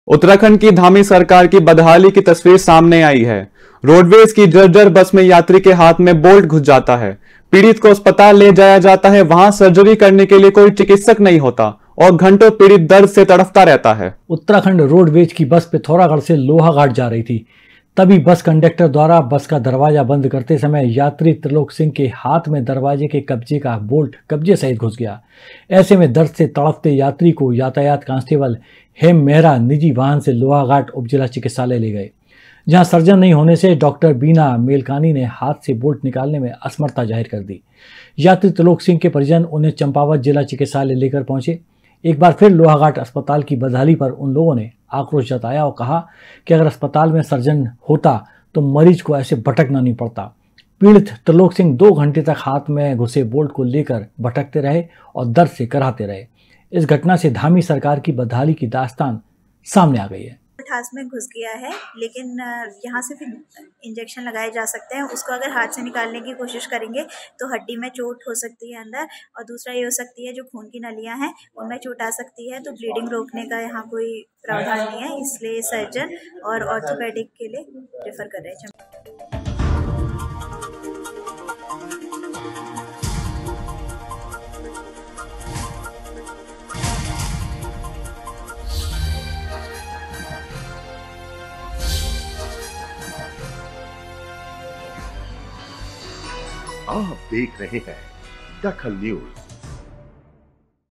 उत्तराखंड की धामी सरकार की बदहाली की तस्वीर सामने आई है। रोडवेज की जर्जर बस में यात्री के हाथ में बोल्ट घुस जाता है। पीड़ित को अस्पताल ले जाया जाता है। वहां सर्जरी करने के लिए कोई चिकित्सक नहीं होता और घंटों पीड़ित दर्द से तड़पता रहता है। उत्तराखंड रोडवेज की बस पिथौरागढ़ से लोहाघाट जा रही थी। तभी बस कंडक्टर द्वारा बस का दरवाजा बंद करते समय यात्री त्रिलोक सिंह के हाथ में दरवाजे के कब्जे का बोल्ट कब्जे सहित घुस गया। ऐसे में दर्द से तड़पते यात्री को यातायात कांस्टेबल हेम मेहरा निजी वाहन से लोहाघाट उपजिला चिकित्सालय ले गए, जहां सर्जन नहीं होने से डॉक्टर बीना मेलकानी ने हाथ से बोल्ट निकालने में असमर्थता जाहिर कर दी। यात्री त्रिलोक सिंह के परिजन उन्हें चंपावत जिला चिकित्सालय लेकर पहुंचे। एक बार फिर लोहाघाट अस्पताल की बदहाली पर उन लोगों ने आक्रोश जताया और कहा कि अगर अस्पताल में सर्जन होता तो मरीज को ऐसे भटकना नहीं पड़ता। पीड़ित त्रिलोक सिंह 2 घंटे तक हाथ में घुसे बोल्ट को लेकर भटकते रहे और दर्द से कराहते रहे। इस घटना से धामी सरकार की बदहाली की दास्तान सामने आ गई है। हाथ में घुस गया है, लेकिन यहाँ से फिर इंजेक्शन लगाए जा सकते हैं। उसको अगर हाथ से निकालने की कोशिश करेंगे तो हड्डी में चोट हो सकती है अंदर, और दूसरा ये हो सकती है जो खून की नलियाँ हैं उनमें चोट आ सकती है। तो ब्लीडिंग रोकने का यहाँ कोई प्रावधान नहीं है, इसलिए सर्जन और ऑर्थोपेडिक के लिए रेफर कर रहे हैं। आप देख रहे हैं दखल न्यूज।